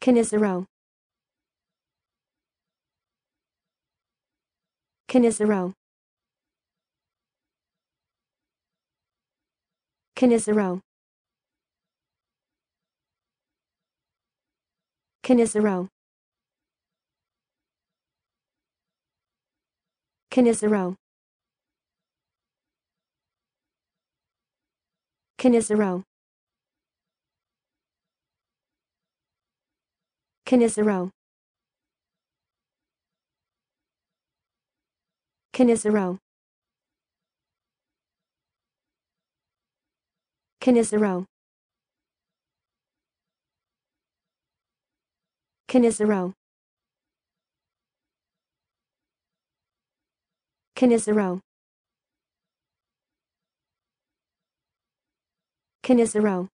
Canizaro. Canizaro. Canizaro. Canizaro. Canizaro. Canizaro. Canizaro. Canizaro. Canizaro. Canizaro. Canizaro. Canizaro.